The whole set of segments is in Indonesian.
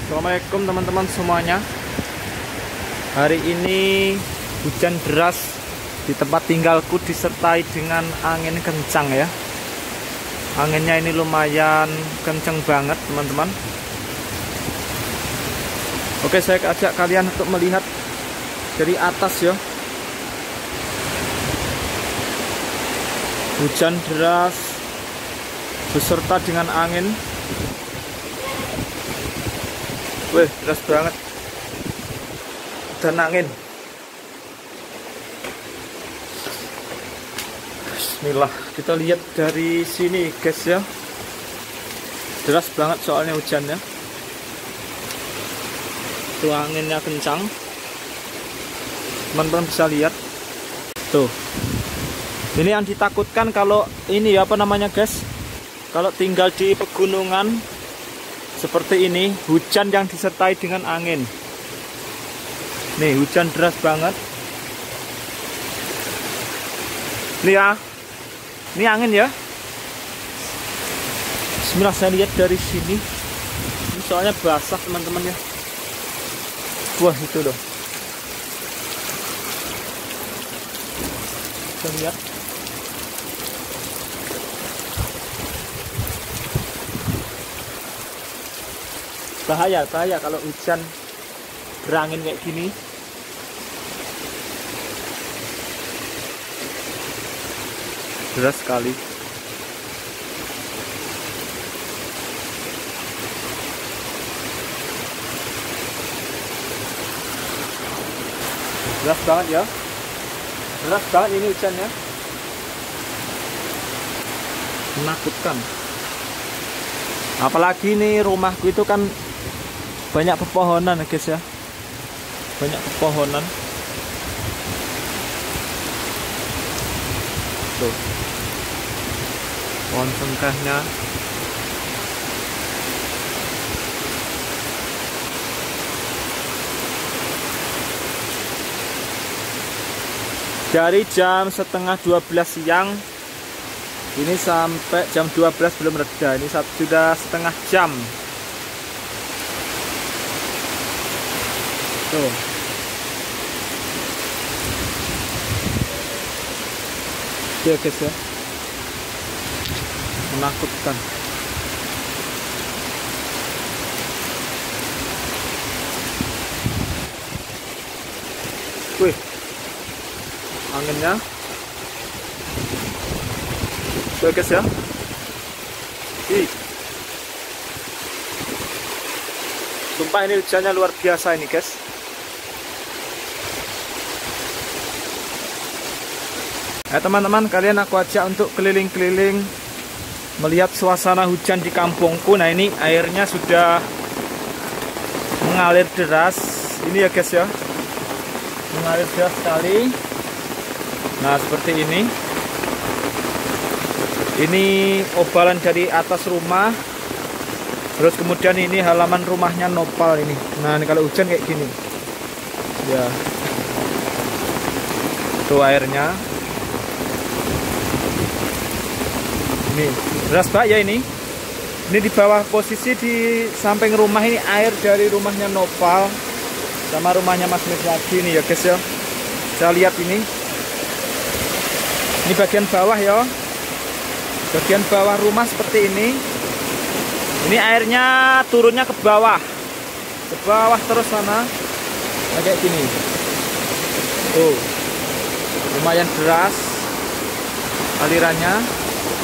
Assalamualaikum teman-teman semuanya. Hari ini hujan deras di tempat tinggalku disertai dengan angin kencang ya. Anginnya ini lumayan kencang banget teman-teman. Oke, saya ajak kalian untuk melihat dari atas ya. Hujan deras beserta dengan angin. Wih, deras banget. Dan angin. Bismillah, kita lihat dari sini guys ya. Deras banget soalnya hujannya. Tuh anginnya kencang. Teman-teman bisa lihat. Tuh. Ini yang ditakutkan kalau ini ya, apa namanya guys? Kalau tinggal di pegunungan seperti ini, hujan yang disertai dengan angin. Nih, hujan deras banget. Nih ya. Ini angin ya. Bismillah, saya lihat dari sini. Ini soalnya basah teman-teman ya. Wah, itu loh. Kita lihat. Bahaya kalau hujan berangin kayak gini. Deras sekali. Deras banget ya. Deras banget ini hujannya. Menakutkan. Apalagi nih rumahku itu kan banyak pepohonan guys ya. Banyak pepohonan. Tuh. Pohon cengkehnya. Dari jam setengah 12 siang ini sampai jam 12 belum reda. Ini sudah setengah jam. Tuh. Ya guys ya. Menakutkan. Wih. Anginnya. Tuh guys ya. Ih. Sumpah ini hujannya luar biasa ini guys. Teman-teman, kalian aku ajak untuk keliling-keliling melihat suasana hujan di kampungku. Nah, ini airnya sudah mengalir deras. Ini ya guys ya. Mengalir deras sekali. Nah, seperti ini. Ini obalan dari atas rumah. Terus kemudian ini halaman rumahnya Nopal ini. Nah, ini kalau hujan kayak gini. Ya. Tuh airnya. Nih, deras banget ya ini. Ini di bawah posisi di samping rumah ini air dari rumahnya Nopal sama rumahnya Mas Mes lagi nih ya guys ya. Saya lihat ini. Ini bagian bawah ya. Bagian bawah rumah seperti ini. Ini airnya turunnya ke bawah. Ke bawah terus sana. Nah, kayak gini. Tuh. Lumayan deras alirannya.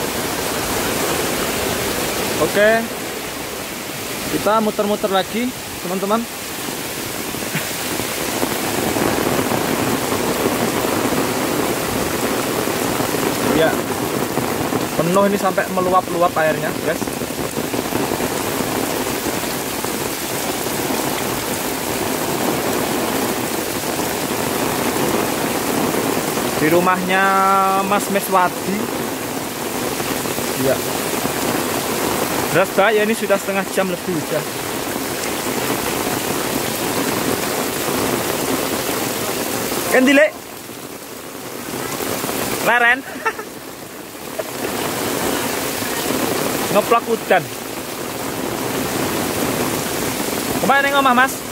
Oke, kita muter-muter lagi, teman-teman. Ya, penuh ini sampai meluap-luap airnya, guys. Di rumahnya Mas Meswadi. Ya. Deras banget ya, ini sudah setengah jam lebih hujan. Kan dilek leren. Ngeplak hutan. Kemana nih omah mas?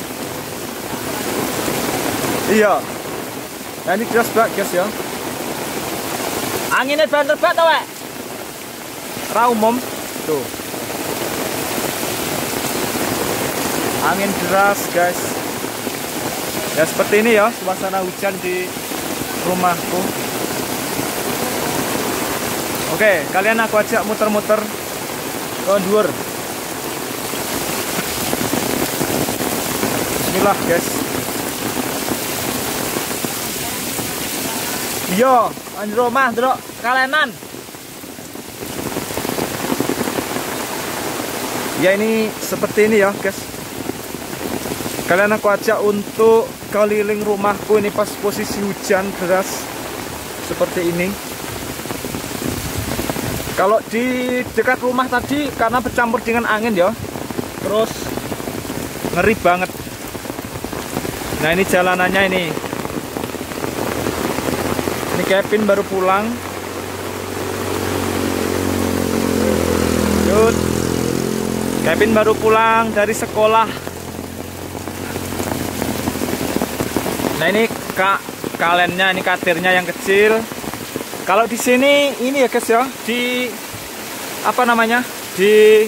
Iya. Nah ini deras banget guys ya. Anginnya banter banget tau wek. Ra umum. Tuh. Angin deras guys. Ya seperti ini ya suasana hujan di rumahku. Oke, kalian aku ajak muter-muter ke dhuwur. Bismillah guys. Yo, anjir rumah delok kalenan. Ya ini seperti ini ya guys. Kalian aku ajak untuk keliling rumahku ini pas posisi hujan deras seperti ini. Kalau di dekat rumah tadi karena bercampur dengan angin ya, terus ngeri banget. Nah ini jalanannya ini. Ini Kevin baru pulang. Yud. Kevin baru pulang dari sekolah. Nah ini kalennya, ini katirnya yang kecil. Kalau di sini ini ya guys ya, di apa namanya, di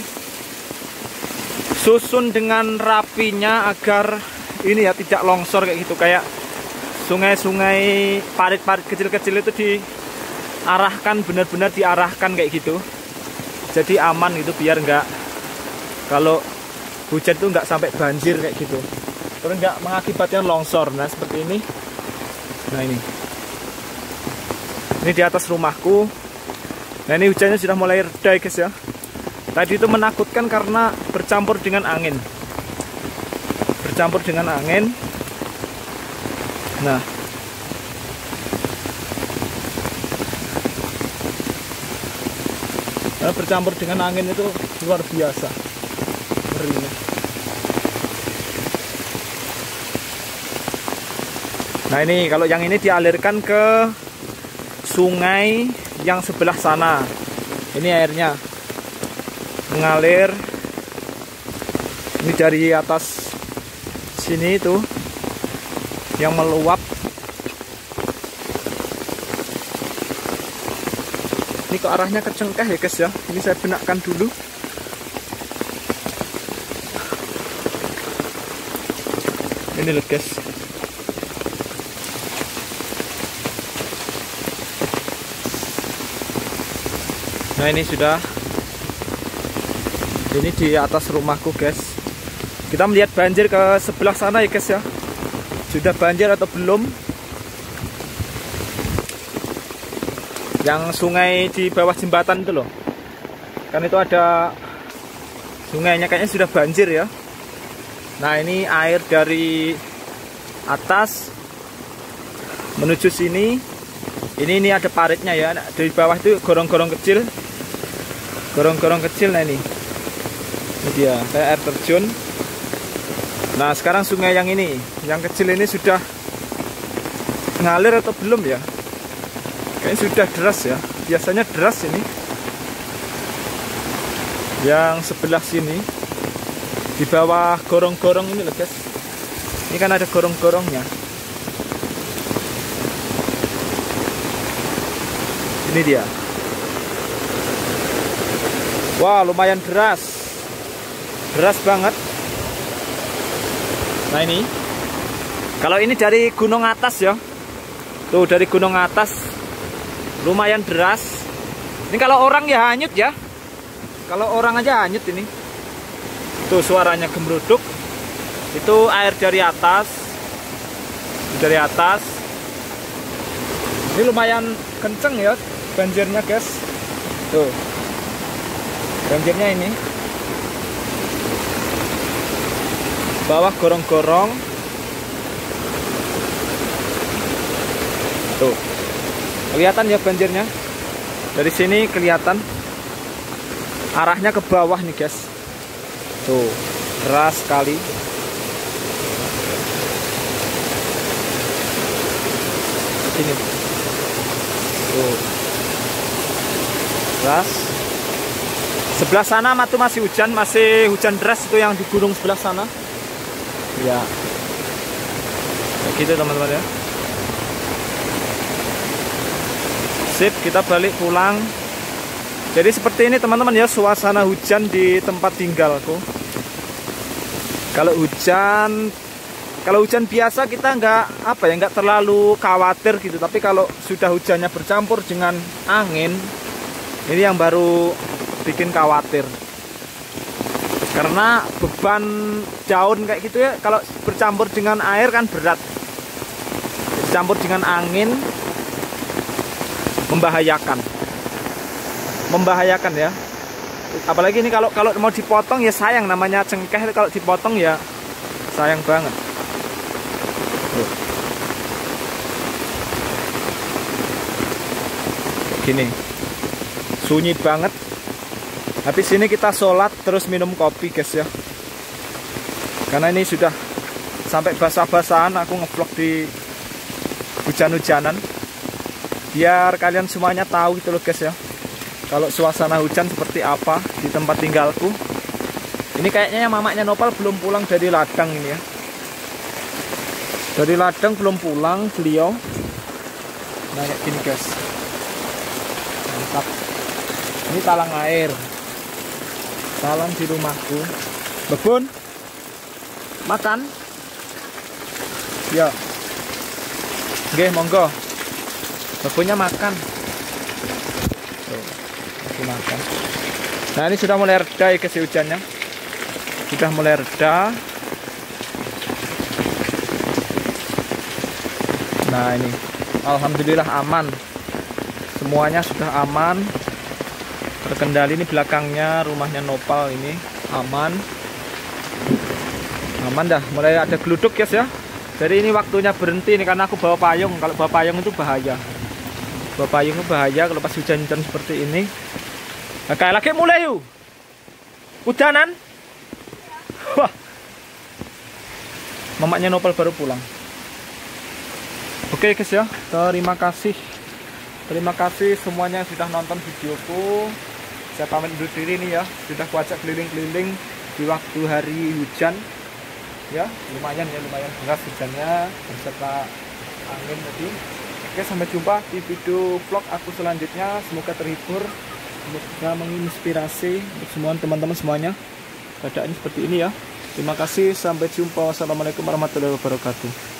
susun dengan rapinya agar ini ya tidak longsor kayak gitu, kayak sungai-sungai, parit-parit kecil-kecil itu diarahkan, benar-benar diarahkan kayak gitu. Jadi aman gitu, biar enggak, kalau hujan itu enggak sampai banjir kayak gitu. Terus enggak mengakibatkan longsor. Nah seperti ini. Nah ini di atas rumahku. Nah ini hujannya sudah mulai reda guys ya. Tadi itu menakutkan karena bercampur dengan angin. Bercampur dengan angin. Nah bercampur dengan angin itu luar biasa ngerinya. Nah ini kalau yang ini dialirkan ke sungai yang sebelah sana. Ini airnya mengalir. Ini dari atas sini itu yang meluap. Ini ke arahnya ke Cengkeh ya guys ya. Ini saya benakkan dulu. Ini loh guys. Nah ini sudah, ini di atas rumahku guys. Kita melihat banjir ke sebelah sana ya guys ya. Sudah banjir atau belum? Yang sungai di bawah jembatan itu loh. Kan itu ada sungainya, kayaknya sudah banjir ya. Nah ini air dari atas menuju sini. Ini ada paritnya ya. Dari bawah itu gorong-gorong kecil. Gorong-gorong kecil. Nah ini dia kayak air terjun. Nah sekarang sungai yang ini, yang kecil ini sudah ngalir atau belum ya? Kayaknya sudah deras ya. Biasanya deras ini. Yang sebelah sini, di bawah gorong-gorong ini loh guys. Ini kan ada gorong-gorongnya. Ini dia. Wah lumayan deras. Deras banget. Nah ini, kalau ini dari gunung atas ya. Tuh dari gunung atas lumayan deras. Ini kalau orang ya hanyut ya. Kalau orang aja hanyut ini. Tuh suaranya gemruduk. Itu air dari atas. Dari atas. Ini lumayan kenceng ya banjirnya guys. Tuh banjirnya ini. Bawah gorong-gorong. Tuh kelihatan ya banjirnya. Dari sini kelihatan. Arahnya ke bawah nih guys. Tuh deras sekali. Ini tuh deras. Sebelah sana masih hujan deras itu yang di gunung sebelah sana. Ya, kayak gitu teman-teman ya. Sip, kita balik pulang. Jadi seperti ini teman-teman ya suasana hujan di tempat tinggalku. Kalau hujan biasa kita nggak terlalu khawatir gitu. Tapi kalau sudah hujannya bercampur dengan angin, ini yang baru bikin khawatir. Karena beban daun kayak gitu ya, kalau bercampur dengan air kan berat. Bercampur dengan angin membahayakan ya. Apalagi ini kalau mau dipotong ya sayang, namanya cengkeh, kalau dipotong ya sayang banget. Gini, sunyi banget. Habis ini kita sholat terus minum kopi guys ya. Karena ini sudah sampai basah-basahan, aku ngevlog di hujan-hujanan. Biar kalian semuanya tahu gitu loh guys ya. Kalau suasana hujan seperti apa di tempat tinggalku. Ini kayaknya mamanya Nopal belum pulang dari ladang ini ya. Dari ladang belum pulang beliau. Nah kayak gini guys. Mantap. Ini talang air. Talang di rumahku. Bebun. Makan. Ya. Oke, monggo. Bebunnya makan. Tuh, lagi makan. Nah, ini sudah mulai reda ya guys hujannya. Sudah mulai reda. Nah, ini alhamdulillah aman. Semuanya sudah aman. Terkendali. Ini belakangnya rumahnya Nopal ini aman. Aman dah, mulai ada geluduk guys ya. Jadi ini waktunya berhenti nih karena aku bawa payung. Kalau bawa payung itu bahaya. Bawa payung itu bahaya kalau pas hujan-hujan seperti ini. Nah, kayak lagi mulai yuk. Hujanan. Wah. Mamanya Nopal baru pulang. Oke guys ya, terima kasih. Terima kasih semuanya yang sudah nonton videoku. Saya pamit undur diri nih ya. Sudah kuajak keliling-keliling di waktu hari hujan. Ya, lumayan deras hujannya beserta angin tadi. Oke, sampai jumpa di video vlog aku selanjutnya. Semoga terhibur, semoga menginspirasi untuk semua teman-teman semuanya. Keadaan seperti ini ya. Terima kasih, sampai jumpa. Wassalamualaikum warahmatullahi wabarakatuh.